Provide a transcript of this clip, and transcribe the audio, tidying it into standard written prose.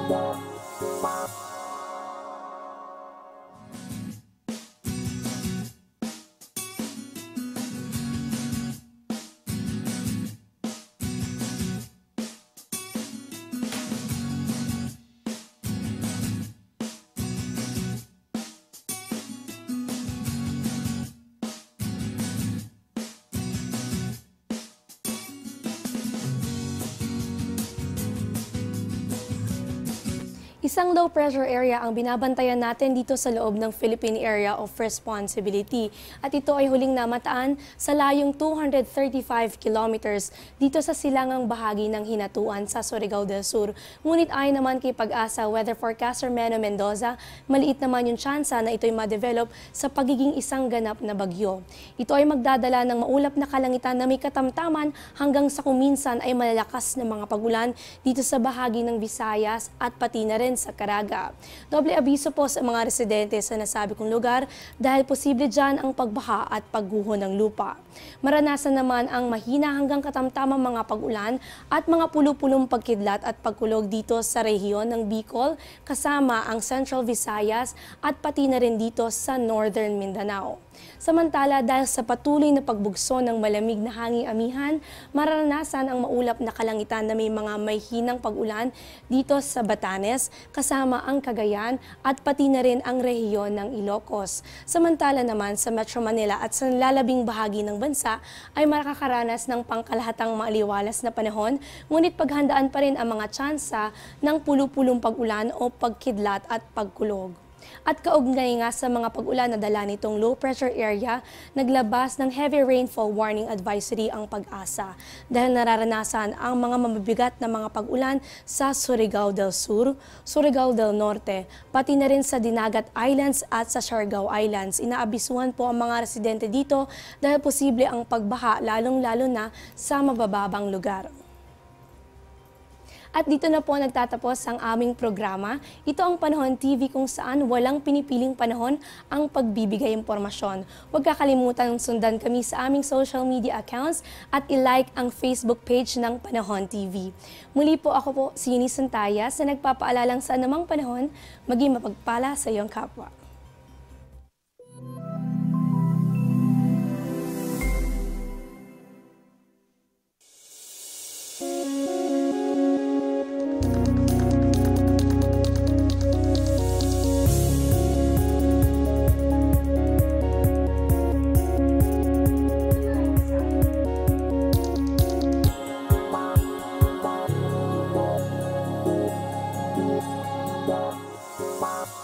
Isang low pressure area ang binabantayan natin dito sa loob ng Philippine Area of Responsibility at ito ay huling namataan sa layong 235 kilometers dito sa silangang bahagi ng Hinatuan sa Surigao del Sur. Ngunit ayon naman kay Pag-asa Weather Forecaster Meno Mendoza, maliit naman yung tsansa na ito'y ma-develop sa pagiging isang ganap na bagyo. Ito ay magdadala ng maulap na kalangitan na may katamtaman hanggang sa kuminsan ay malalakas na mga pagulan dito sa bahagi ng Visayas at pati na rin sa Caraga. Doble abiso po sa mga residente sa nasabi kong lugar dahil posible dyan ang pagbaha at pagguho ng lupa. Maranasan naman ang mahina hanggang katamtamang mga pag-ulan at mga pulo-pulong pagkidlat at pagkulog dito sa rehiyon ng Bicol kasama ang Central Visayas at pati na rin dito sa Northern Mindanao. Samantala, dahil sa patuloy na pagbugso ng malamig na hanging amihan, mararanasan ang maulap na kalangitan na may mga hinang pag-ulan dito sa Batanes, kasama ang Cagayan at pati na rin ang rehiyon ng Ilocos. Samantala naman sa Metro Manila at sa lalabing bahagi ng bansa ay makakaranas ng pangkalahatang maaliwalas na panahon, ngunit paghandaan pa rin ang mga tsansa ng pulo-pulong pag-ulan o pagkidlat at pagkulog. At kaugnay nga sa mga pag-ulan na dala nitong low pressure area, naglabas ng heavy rainfall warning advisory ang Pag-asa dahil nararanasan ang mga mabibigat na mga pag-ulan sa Surigao del Sur, Surigao del Norte, pati na rin sa Dinagat Islands at sa Siargao Islands. Inaabisuhan po ang mga residente dito dahil posible ang pagbaha lalong-lalo na sa mabababang lugar. At dito na po nagtatapos ang aming programa. Ito ang Panahon TV kung saan walang pinipiling panahon ang pagbibigay impormasyon. Huwag kakalimutan sundan kami sa aming social media accounts at i-like ang Facebook page ng Panahon TV. Muli po ako po si Eunice Juntayas na nagpapaalalang sa anumang panahon, maging mapagpala sa iyong kapwa. Wow.